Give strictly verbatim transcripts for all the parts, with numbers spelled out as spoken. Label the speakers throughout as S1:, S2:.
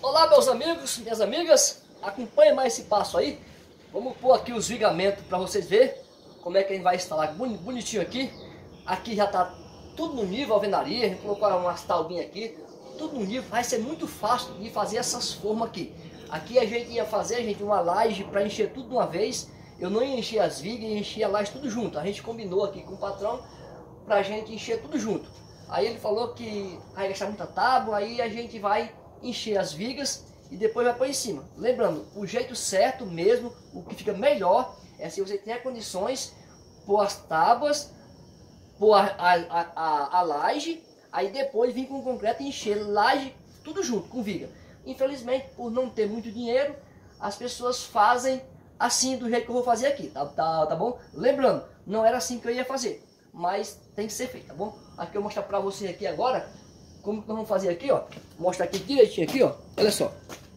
S1: Olá meus amigos, minhas amigas, acompanhe mais esse passo aí. Vamos pôr aqui os vigamentos para vocês verem como é que a gente vai instalar bonitinho aqui. Aqui já está tudo no nível, alvenaria, a gente colocou umas taubinhas aqui, tudo no nível. Vai ser muito fácil de fazer essas formas aqui. Aqui a gente ia fazer, gente, uma laje para encher tudo de uma vez. Eu não ia encher as vigas, ia encher a laje tudo junto. A gente combinou aqui com o patrão pra gente encher tudo junto. Aí ele falou que vai gastar muita tábua, aí a gente vai encher as vigas e depois vai pôr em cima. Lembrando, o jeito certo mesmo, o que fica melhor, é se você tiver condições, pôr as tábuas, pôr a, a, a, a laje, aí depois vir com o concreto e encher laje tudo junto, com viga. Infelizmente, por não ter muito dinheiro, as pessoas fazem assim, do jeito que eu vou fazer aqui, tá, tá, tá bom? Lembrando, não era assim que eu ia fazer, mas tem que ser feito, tá bom? Aqui eu vou mostrar pra você aqui agora, como que nós vamos fazer aqui, ó. Mostra aqui direitinho aqui, ó. Olha só.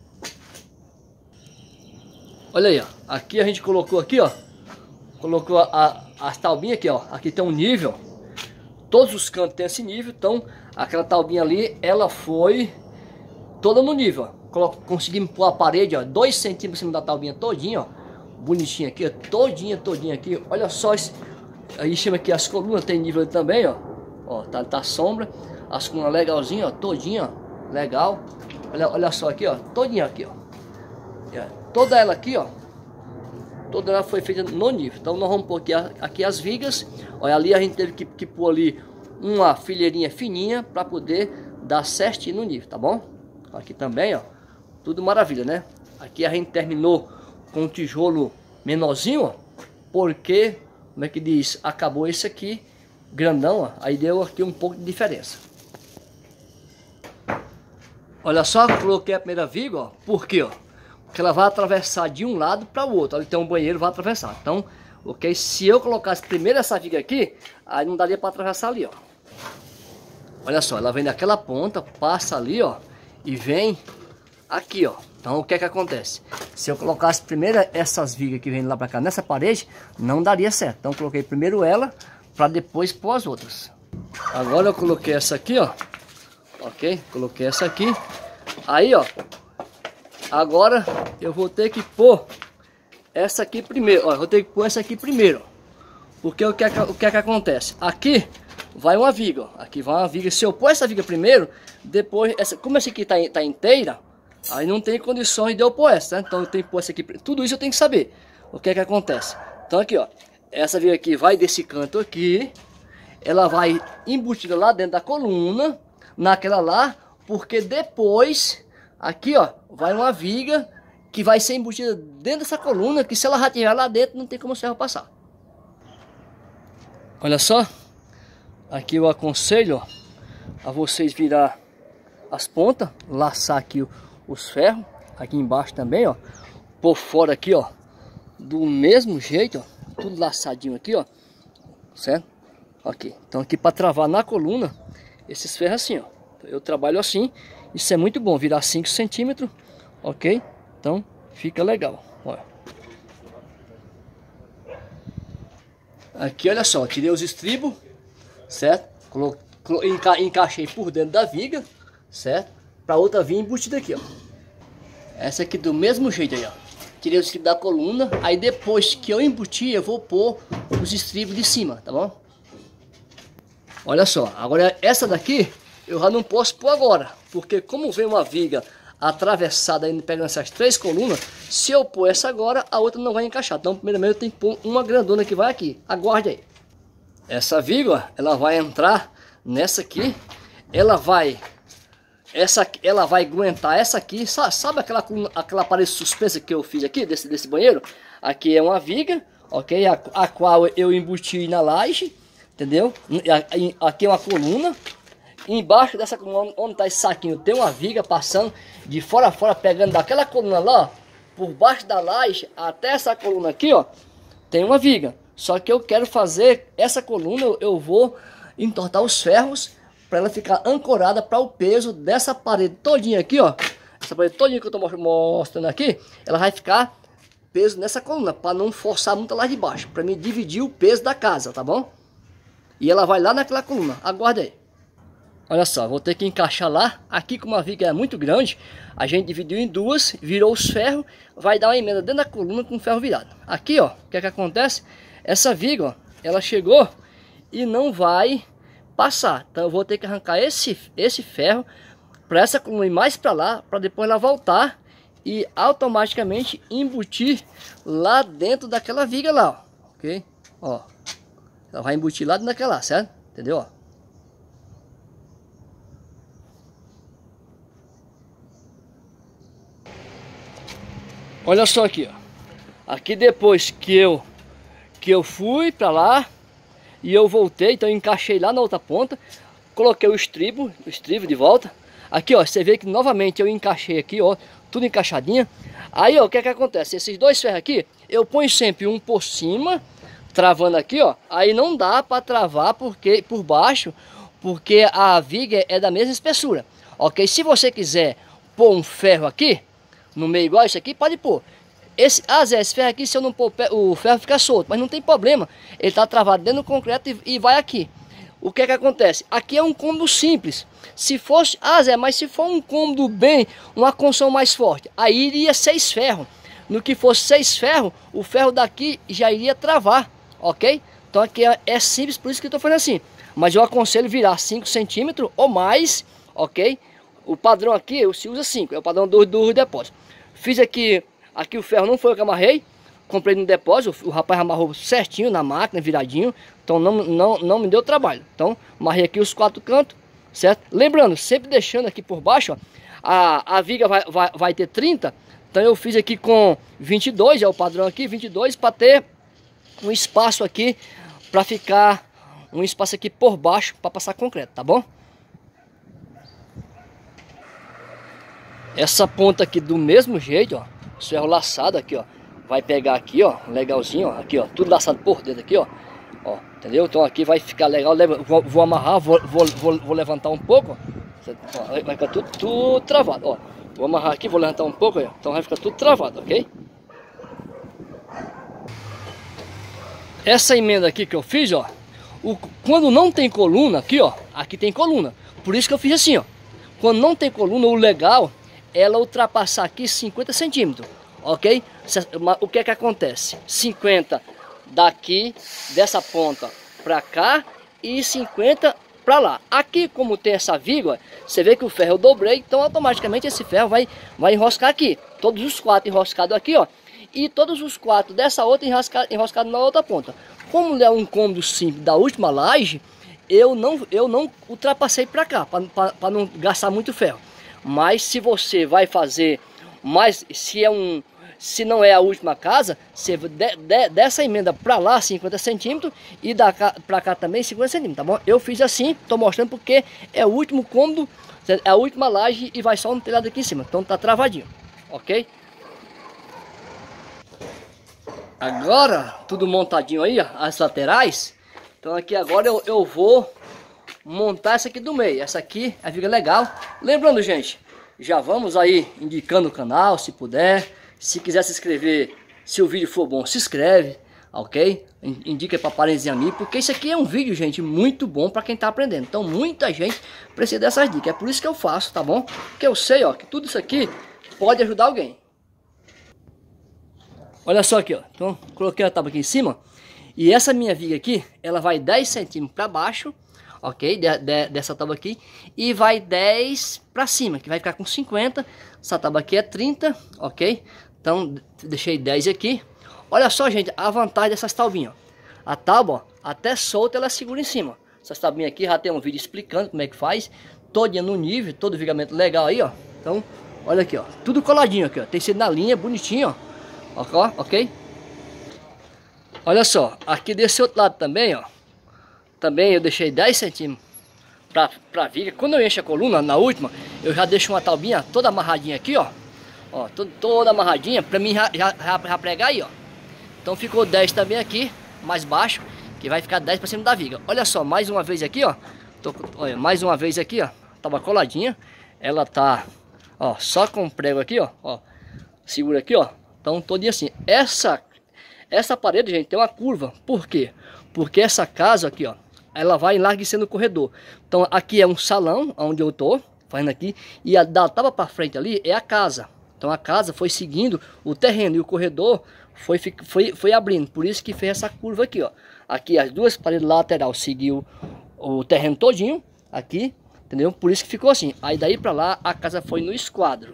S1: Olha aí, ó. Aqui a gente colocou aqui, ó. Colocou a, a, as taubinhas aqui, ó. Aqui tem um nível. Todos os cantos tem esse nível. Então, aquela taubinha ali, ela foi toda no nível, ó. Conseguimos pôr a parede, ó. Dois centímetros em cima da taubinha todinha, ó. Bonitinha aqui, ó. Todinha, todinha aqui. Olha só esse. Aí chama aqui as colunas, tem nível também, ó. Ó, tá, tá sombra. As colunas legalzinho, ó, todinha, ó, legal. Olha, olha só aqui, ó, todinha aqui, ó. É, toda ela aqui, ó, toda ela foi feita no nível. Então nós vamos pôr aqui, aqui as vigas. Olha, ali a gente teve que, que pôr ali uma fileirinha fininha para poder dar certinho no nível, tá bom? Aqui também, ó, tudo maravilha, né? Aqui a gente terminou com um tijolo menorzinho, ó, porque, como é que diz, acabou esse aqui grandão, ó, aí deu aqui um pouco de diferença. Olha só, coloquei a primeira viga, ó. Por quê, ó? Porque ela vai atravessar de um lado para o outro. Ali tem um banheiro, vai atravessar. Então, ok, se eu colocasse primeiro essa viga aqui, aí não daria para atravessar ali, ó. Olha só, ela vem daquela ponta, passa ali, ó, e vem aqui, ó. Então, o que é que acontece? Se eu colocasse primeiro essas vigas que vem lá para cá nessa parede, não daria certo. Então, eu coloquei primeiro ela, para depois pôr as outras. Agora eu coloquei essa aqui, ó. Ok, coloquei essa aqui. Aí, ó, agora eu vou ter que pôr essa aqui primeiro. Ó, eu vou ter que pôr essa aqui primeiro. Porque o que é que, o que, é que acontece? Aqui vai uma viga, ó. Aqui vai uma viga. Se eu pôr essa viga primeiro, depois, essa, como essa aqui tá, tá inteira, aí não tem condições de eu pôr essa, né? Então eu tenho que pôr essa aqui. Tudo isso eu tenho que saber. O que é que acontece? Então aqui, ó, essa viga aqui vai desse canto aqui. Ela vai embutida lá dentro da coluna, naquela lá, porque depois aqui, ó, vai uma viga que vai ser embutida dentro dessa coluna, que se ela já estiver lá dentro não tem como o ferro passar. Olha só, aqui eu aconselho, ó, a vocês virar as pontas, laçar aqui os ferros, aqui embaixo também, ó, por fora aqui, ó, do mesmo jeito, ó, tudo laçadinho aqui, ó, certo? Aqui, então aqui para travar na coluna esses ferros assim, ó. Eu trabalho assim, isso é muito bom, virar cinco centímetros, ok? Então fica legal, olha. Aqui, olha só, tirei os estribos, certo? Colo colo enca encaixei por dentro da viga, certo? Para outra vir embutida aqui, ó. Essa aqui do mesmo jeito aí, ó. Tirei os estribos da coluna, aí depois que eu embutir, eu vou pôr os estribos de cima, tá bom? Olha só, agora essa daqui eu já não posso pôr agora, porque como vem uma viga atravessada aí pegando essas três colunas, se eu pôr essa agora, a outra não vai encaixar. Então primeiramente eu tenho que pôr uma grandona que vai aqui, aguarde aí. Essa viga, ó, ela vai entrar nessa aqui, ela vai, essa, ela vai aguentar essa aqui, sabe, sabe aquela, aquela parede suspensa que eu fiz aqui, desse, desse banheiro? Aqui é uma viga, ok, a, a qual eu embuti na laje. Entendeu? Aqui é uma coluna. Embaixo dessa coluna, onde está esse saquinho, tem uma viga passando de fora a fora, pegando daquela coluna lá, ó, por baixo da laje, até essa coluna aqui, ó, tem uma viga. Só que eu quero fazer essa coluna, eu, eu vou entortar os ferros para ela ficar ancorada para o peso dessa parede todinha aqui, ó. Essa parede todinha que eu estou mostrando aqui, ela vai ficar peso nessa coluna, para não forçar muito lá de baixo, para me dividir o peso da casa, tá bom? E ela vai lá naquela coluna, aguarde aí. Olha só, vou ter que encaixar lá. Aqui, como a viga é muito grande, a gente dividiu em duas, virou os ferros, vai dar uma emenda dentro da coluna com o ferro virado. Aqui, ó, o que é que acontece? Essa viga, ó, ela chegou e não vai passar. Então eu vou ter que arrancar esse, esse ferro para essa coluna ir mais para lá, para depois ela voltar e automaticamente embutir lá dentro daquela viga lá, ó, ok? Ó, ela vai embutir lá dentro daquela lá, certo? Entendeu? Ó. Olha só aqui, ó. Aqui depois que eu que eu fui para lá e eu voltei, então eu encaixei lá na outra ponta, coloquei o estribo, o estribo de volta. Aqui, ó, você vê que novamente eu encaixei aqui, ó, tudo encaixadinho. Aí, ó, o que é que acontece? Esses dois ferros aqui, eu ponho sempre um por cima, travando aqui, ó. Aí não dá para travar porque por baixo, porque a viga é da mesma espessura, ok? Se você quiser pôr um ferro aqui no meio igual isso aqui, pode pôr. Esse, ah, Zé, esse ferro aqui, se eu não pôr o ferro fica solto, mas não tem problema. Ele tá travado dentro do concreto e, e vai aqui. O que é que acontece? Aqui é um cômodo simples. Se fosse, ah Zé, mas se for um cômodo bem, uma construção mais forte, aí iria seis ferros. No que fosse seis ferros, o ferro daqui já iria travar, ok? Então aqui é, é simples, por isso que eu estou fazendo assim. Mas eu aconselho virar cinco centímetros ou mais, ok? O padrão aqui se usa cinco, é o padrão do, do depósito. Fiz aqui, aqui o ferro não foi eu que amarrei. Comprei no depósito, o rapaz amarrou certinho na máquina, viradinho. Então não, não, não me deu trabalho. Então amarrei aqui os quatro cantos, certo? Lembrando, sempre deixando aqui por baixo, ó, a, a viga vai, vai, vai ter trinta. Então eu fiz aqui com vinte e dois, é o padrão aqui, vinte e dois, para ter um espaço aqui, para ficar um espaço aqui por baixo, para passar concreto, tá bom? Essa ponta aqui do mesmo jeito, ó, o ferro laçado aqui, ó. Vai pegar aqui, ó, legalzinho, ó, aqui, ó, tudo laçado por dentro aqui, ó, ó, entendeu? Então aqui vai ficar legal, vou, vou amarrar, vou, vou, vou, vou levantar um pouco, ó, vai ficar tudo, tudo travado, ó, vou amarrar aqui, vou levantar um pouco, ó, então vai ficar tudo travado, ok? Essa emenda aqui que eu fiz, ó, o, quando não tem coluna aqui, ó, aqui tem coluna, por isso que eu fiz assim, ó, quando não tem coluna, o legal é ela ultrapassar aqui cinquenta centímetros. Ok? O que é que acontece? cinquenta daqui, dessa ponta pra cá e cinquenta pra lá. Aqui, como tem essa viga, você vê que o ferro eu dobrei, então automaticamente esse ferro vai, vai enroscar aqui. Todos os quatro enroscados aqui, ó. E todos os quatro dessa outra enroscados enroscado na outra ponta. Como é um cômodo simples da última laje, eu não, eu não ultrapassei pra cá, para não gastar muito ferro. Mas se você vai fazer mais, se é um... Se não é a última casa, você de, de, dessa emenda para lá cinquenta centímetros e da para cá também cinquenta centímetros, tá bom? Eu fiz assim, tô mostrando porque é o último cômodo, é a última laje e vai só um telhado aqui em cima, então tá travadinho, ok? Agora, tudo montadinho aí, ó, as laterais. Então aqui agora eu, eu vou montar essa aqui do meio, essa aqui é a viga legal. Lembrando, gente, já vamos aí indicando o canal, se puder. Se quiser se inscrever, se o vídeo for bom, se inscreve, ok? Indica para parentes e amigos, porque isso aqui é um vídeo, gente, muito bom para quem tá aprendendo. Então muita gente precisa dessas dicas, é por isso que eu faço, tá bom? Porque eu sei, ó, que tudo isso aqui pode ajudar alguém. Olha só aqui, ó, então coloquei a tábua aqui em cima, e essa minha viga aqui, ela vai dez centímetros para baixo, ok? De, de, dessa tábua aqui, e vai dez para cima, que vai ficar com cinquenta, essa tábua aqui é trinta, ok? Então, deixei dez aqui. Olha só, gente, a vantagem dessas taubinhas. A tábua, ó, até solta, ela segura em cima. Essas taubinhas aqui, já tem um vídeo explicando como é que faz. Todinha no nível, todo o vigamento legal aí, ó. Então, olha aqui, ó. Tudo coladinho aqui, ó. Tem sido na linha, bonitinho, ó. Ó, ok? Olha só, aqui desse outro lado também, ó. Também eu deixei dez centímetros pra, pra viga. Quando eu encho a coluna, na última, eu já deixo uma taubinha toda amarradinha aqui, ó. Ó, toda, toda amarradinha, pra mim já, já, já pregar aí, ó. Então ficou dez também aqui, mais baixo, que vai ficar dez pra cima da viga. Olha só, mais uma vez aqui, ó. Tô, olha, mais uma vez aqui, ó. Tava coladinha. Ela tá, ó, só com prego aqui, ó. Ó, segura aqui, ó. Então todinha assim. Essa, essa parede, gente, tem uma curva. Por quê? Porque essa casa aqui, ó, ela vai enlarguecendo o corredor. Então aqui é um salão, onde eu tô fazendo aqui, e a da tábua para frente ali é a casa. Então a casa foi seguindo o terreno e o corredor foi, foi, foi abrindo. Por isso que fez essa curva aqui, ó. Aqui as duas paredes laterais seguiu o terreno todinho, aqui, entendeu? Por isso que ficou assim. Aí daí para lá a casa foi no esquadro.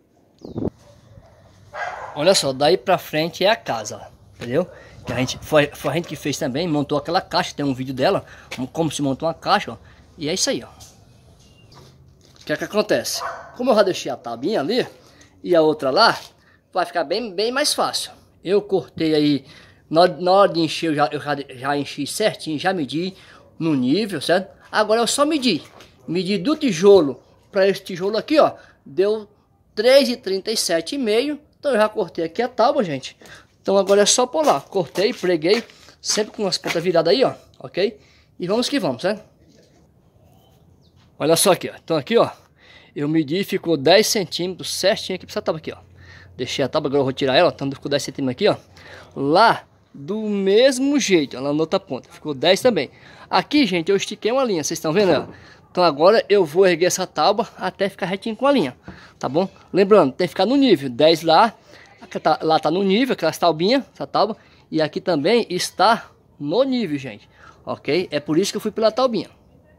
S1: Olha só, daí para frente é a casa, entendeu? Que a gente, foi, foi a gente que fez também, montou aquela caixa, tem um vídeo dela, como se montou uma caixa, ó. E é isso aí, ó. O que é que acontece? Como eu já deixei a tabinha ali e a outra lá, vai ficar bem, bem mais fácil. Eu cortei aí, na, na hora de encher, eu, já, eu já, já enchi certinho, já medi no nível, certo? Agora eu só medi, medi do tijolo para esse tijolo aqui, ó, deu três e trinta e sete e meio. Então eu já cortei aqui a tábua, gente. Então agora é só pôr lá, cortei, preguei, sempre com as pontas viradas aí, ó, ok? E vamos que vamos, certo? Olha só aqui, ó. Então aqui, ó, eu medi e ficou dez centímetros certinho aqui pra essa tábua aqui, ó. Deixei a tábua, agora eu vou tirar ela, então ficou dez centímetros aqui, ó. Lá, do mesmo jeito, ó, lá na outra ponta, ficou dez também. Aqui, gente, eu estiquei uma linha, vocês estão vendo, ó? Então agora eu vou erguer essa tábua até ficar retinho com a linha, tá bom? Lembrando, tem que ficar no nível, dez lá, lá tá no nível, aquelas taubinhas, essa tábua. E aqui também está no nível, gente, ok? É por isso que eu fui pela taubinha.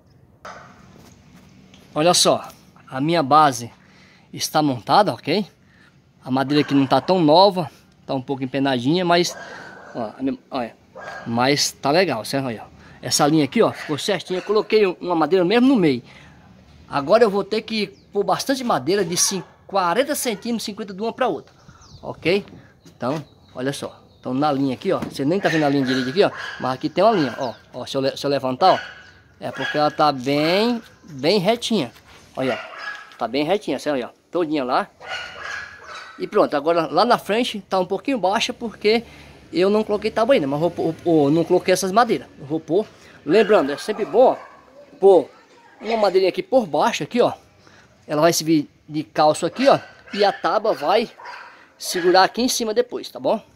S1: Olha só, a minha base está montada, ok? A madeira aqui não está tão nova, está um pouco empenadinha, mas ó, minha, olha, mas tá legal, certo? Olha, essa linha aqui, ó, ficou certinha. Eu coloquei uma madeira mesmo no meio. Agora eu vou ter que pôr bastante madeira de quarenta centímetros, cinquenta de uma para outra, ok? Então, olha só, então na linha aqui, ó, você nem tá vendo a linha direita aqui, ó, mas aqui tem uma linha, ó, ó, se eu, se eu levantar, ó, é porque ela tá bem, bem retinha. Olha, tá bem retinha, assim, olha, todinha lá. E pronto, agora lá na frente tá um pouquinho baixa porque eu não coloquei tábua ainda, mas vou pôr, pôr, não coloquei essas madeiras. Eu vou pôr, lembrando, é sempre bom pôr uma madeirinha aqui por baixo, aqui, ó. Ela vai servir de calço aqui, ó, e a tábua vai segurar aqui em cima depois, tá bom?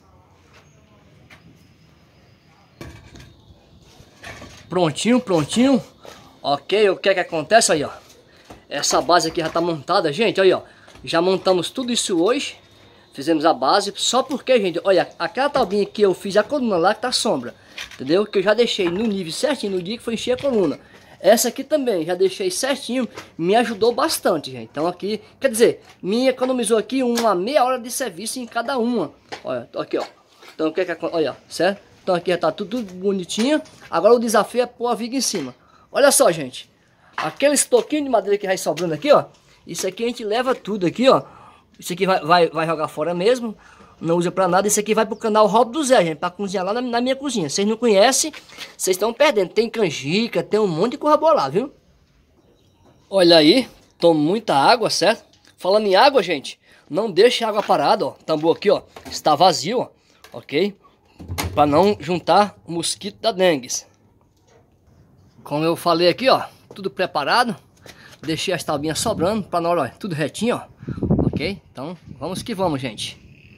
S1: Prontinho, prontinho. Ok, o que é que acontece aí, ó? Essa base aqui já tá montada, gente, aí, ó. Já montamos tudo isso hoje. Fizemos a base, só porque, gente, olha, aquela taubinha que eu fiz a coluna lá que tá sombra, entendeu? Que eu já deixei no nível certinho no dia que foi encher a coluna. Essa aqui também, já deixei certinho, me ajudou bastante, gente. Então aqui, quer dizer, me economizou aqui uma meia hora de serviço em cada uma. Olha, aqui, ó. Então o que é que acontece? Olha, certo? Então aqui já tá tudo bonitinho. Agora o desafio é pôr a viga em cima. Olha só, gente. Aqueles toquinhos de madeira que vai sobrando aqui, ó. Isso aqui a gente leva tudo aqui, ó. Isso aqui vai, vai, vai jogar fora mesmo. Não usa pra nada. Isso aqui vai pro canal Hobby do Zé, gente. Pra cozinhar lá na, na minha cozinha. Vocês não conhecem, vocês estão perdendo. Tem canjica, tem um monte de coisa boa lá, viu? Olha aí. Tomo muita água, certo? Falando em água, gente. Não deixe a água parada, ó. O tambor aqui, ó. Está vazio, ó. Ok? Pra não juntar o mosquito da dengue. Como eu falei aqui, ó. Tudo preparado. Deixei as taubinhas sobrando para na hora, ó, tudo retinho, ó. Ok? Então, vamos que vamos, gente.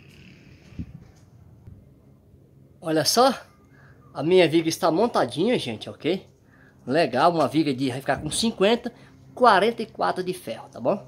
S1: Olha só. A minha viga está montadinha, gente, ok? Legal, uma viga de vai ficar com cinquenta, quarenta e quatro de ferro, tá bom?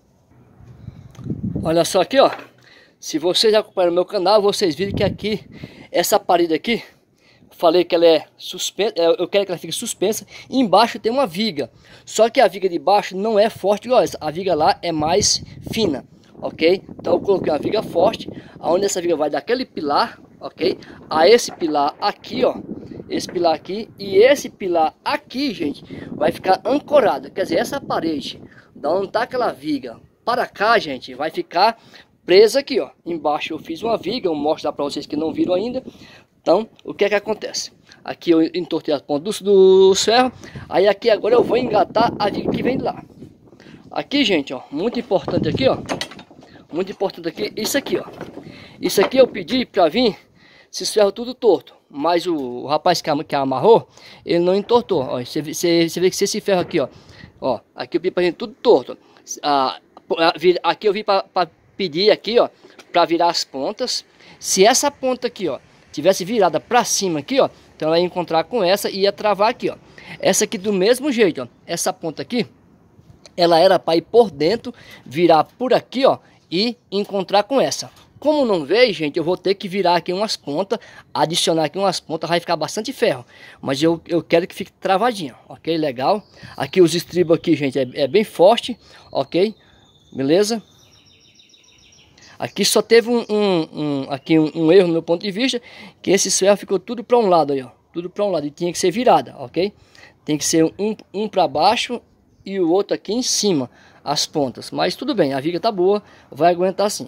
S1: Olha só aqui, ó. Se vocês acompanham o meu canal, vocês viram que aqui, essa parede aqui, falei que ela é suspensa, eu quero que ela fique suspensa. E embaixo tem uma viga. Só que a viga de baixo não é forte igual essa. A viga lá é mais fina, ok? Então eu coloquei uma viga forte, aonde essa viga vai daquele pilar, ok? A esse pilar aqui, ó. Esse pilar aqui e esse pilar aqui, gente, vai ficar ancorado. Quer dizer, essa parede, da onde tá aquela viga para cá, gente, vai ficar presa aqui, ó. Embaixo eu fiz uma viga, eu mostro para vocês que não viram ainda. Então, o que é que acontece? Aqui eu entortei as pontas do, do ferro. Aí aqui agora eu vou engatar a viga que vem de lá. Aqui, gente, ó, muito importante aqui, ó. Muito importante aqui, isso aqui, ó. Isso aqui eu pedi para vir, esses ferros tudo torto. Mas o, o rapaz que, que amarrou, ele não entortou. Ó, você, você, você vê que se esse ferro aqui, ó. Ó, aqui eu pedi pra gente tudo torto. Ah, aqui eu vim para pedir aqui, ó, para virar as pontas. Se essa ponta aqui, ó, tivesse virada para cima aqui, ó, então ela ia encontrar com essa e ia travar aqui, ó. Essa aqui do mesmo jeito, ó. Essa ponta aqui, ela era para ir por dentro, virar por aqui, ó, e encontrar com essa. Como não veio, gente, eu vou ter que virar aqui umas pontas, adicionar aqui umas pontas, vai ficar bastante ferro. Mas eu, eu quero que fique travadinho, ok? Legal. Aqui os estribos aqui, gente, é, é bem forte, ok? Beleza? Aqui só teve um, um, um, aqui um, um erro no meu ponto de vista, que esse ferro ficou tudo para um lado aí, ó. Tudo para um lado, e tinha que ser virada, ok? Tem que ser um, um para baixo e o outro aqui em cima, as pontas. Mas tudo bem, a viga tá boa, vai aguentar assim.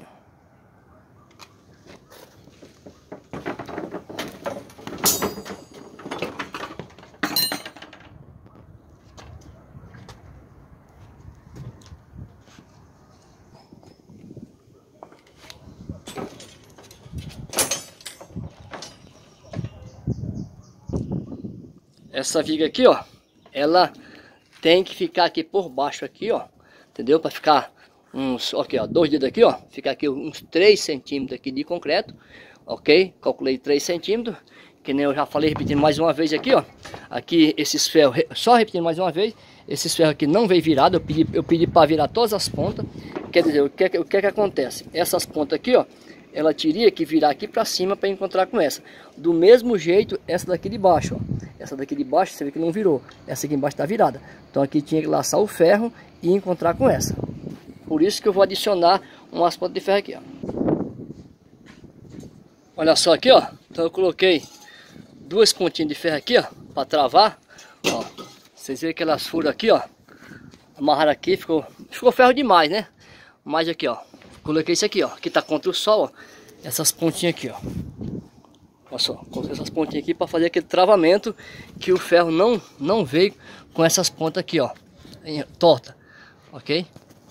S1: Essa viga aqui, ó, ela tem que ficar aqui por baixo aqui, ó, entendeu? Para ficar uns, ok, ó, dois dedos aqui, ó, ficar aqui uns três centímetros aqui de concreto, ok? Calculei três centímetros, que nem eu já falei, repetindo mais uma vez aqui, ó. Aqui esses ferros, só repetindo mais uma vez, esses ferros aqui não veio virado, eu pedi, eu pedi para virar todas as pontas. Quer dizer, o que, o que é que acontece? Essas pontas aqui, ó, ela teria que virar aqui para cima para encontrar com essa. Do mesmo jeito, essa daqui de baixo, ó. Essa daqui de baixo, você vê que não virou. Essa aqui embaixo está virada. Então aqui tinha que laçar o ferro e encontrar com essa. Por isso que eu vou adicionar umas pontas de ferro aqui, ó. Olha só aqui, ó. Então eu coloquei duas pontinhas de ferro aqui, ó, para travar. Ó, vocês veem que elas foram aqui, ó. Amarraram aqui, ficou, ficou ferro demais, né? Mas aqui, ó. Coloquei isso aqui, ó. Que tá contra o sol, ó. Essas pontinhas aqui, ó. Olha só, coloquei essas pontinhas aqui para fazer aquele travamento que o ferro não, não veio com essas pontas aqui, ó, em, torta, ok?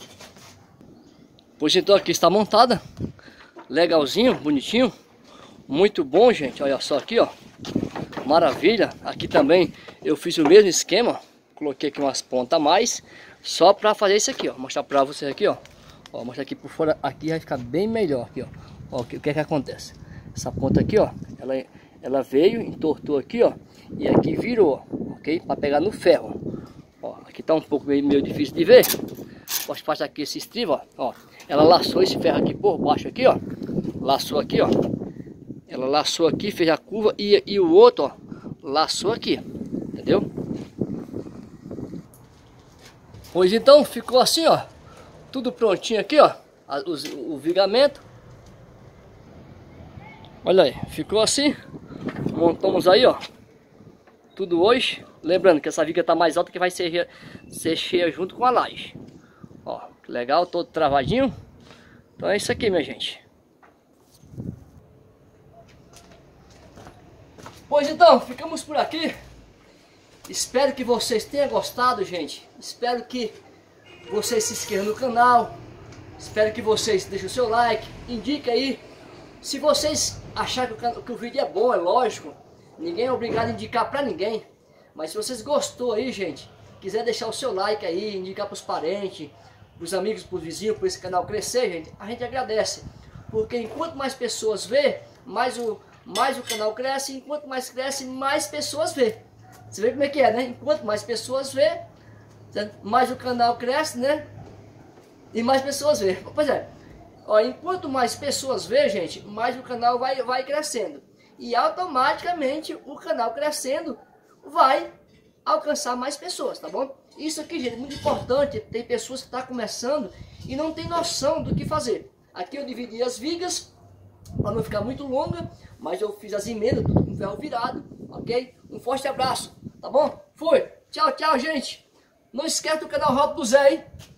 S1: Pois então aqui está montada, legalzinho, bonitinho, muito bom, gente. Olha só aqui, ó, maravilha. Aqui também eu fiz o mesmo esquema, coloquei aqui umas pontas a mais, só para fazer isso aqui, ó, mostrar para vocês aqui, ó, ó, mostrar aqui por fora, aqui vai ficar bem melhor aqui, ó, ó o que, o que é que acontece? Essa ponta aqui, ó, ela, ela veio, entortou aqui, ó, e aqui virou, ok? Para pegar no ferro. Ó, aqui tá um pouco meio, meio difícil de ver. Posso passar aqui esse estribo, ó, ó. Ela laçou esse ferro aqui por baixo aqui, ó. Laçou aqui, ó. Ela laçou aqui, fez a curva e, e o outro, ó, laçou aqui, entendeu? Pois então, ficou assim, ó. Tudo prontinho aqui, ó. A, o, o vigamento. Olha aí, ficou assim. Montamos aí, ó, tudo hoje. Lembrando que essa viga tá mais alta, que vai ser, ser cheia junto com a laje. Ó, que legal, todo travadinho. Então é isso aqui, minha gente. Pois então, ficamos por aqui. Espero que vocês tenham gostado, gente. Espero que vocês se inscrevam no canal. Espero que vocês deixem o seu like. Indique aí. Se vocês acharem que o, que o vídeo é bom, é lógico, ninguém é obrigado a indicar pra ninguém. Mas se vocês gostou aí, gente, quiser deixar o seu like aí, indicar pros parentes, pros amigos, pros vizinhos, para esse canal crescer, gente, a gente agradece. Porque enquanto mais pessoas vê, mais o, mais o canal cresce, enquanto mais cresce, mais pessoas vê. Você vê como é que é, né? Enquanto mais pessoas vê, mais o canal cresce, né? E mais pessoas vê. Pois é. Ó, enquanto mais pessoas vê, gente, mais o canal vai, vai crescendo. E automaticamente o canal crescendo vai alcançar mais pessoas, tá bom? Isso aqui, gente, é muito importante. Tem pessoas que estão começando e não tem noção do que fazer. Aqui eu dividi as vigas para não ficar muito longa, mas eu fiz as emendas, tudo com ferro virado, ok? Um forte abraço, tá bom? Fui! Tchau, tchau, gente! Não esquece do canal Rob do Zé, hein?